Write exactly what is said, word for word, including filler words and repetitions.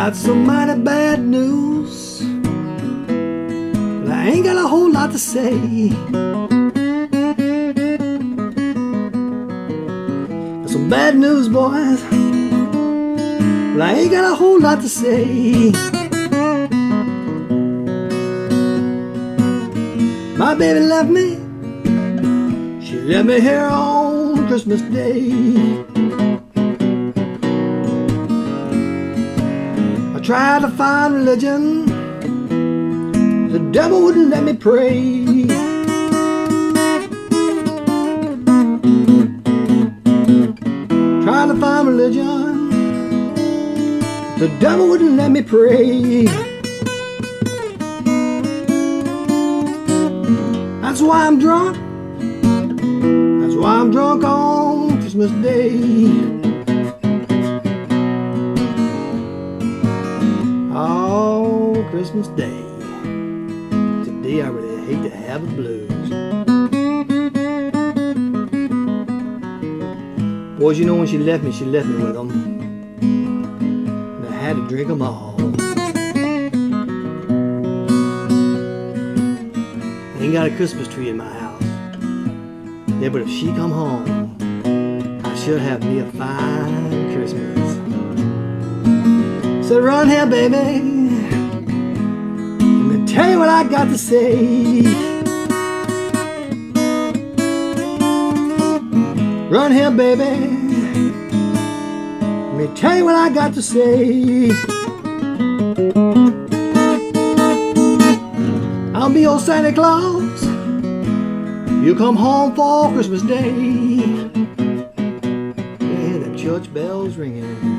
got some mighty bad news, but I ain't got a whole lot to say. Got some bad news, boys, but I ain't got a whole lot to say. My baby left me, she left me here on Christmas Day. I tried to find religion, the devil wouldn't let me pray. Tried to find religion, the devil wouldn't let me pray. That's why I'm drunk, that's why I'm drunk on Christmas Day. Oh, Christmas Day, today I really hate to have the blues. Boys, you know when she left me, she left me with them, and I had to drink them all. I ain't got a Christmas tree in my house, yeah, but if she come home, I should have me a fine Christmas. So run here, baby, let me tell you what I got to say. Run here, baby, let me tell you what I got to say. I'll be old Santa Claus, you come home for Christmas Day. Yeah, them church bells ringing.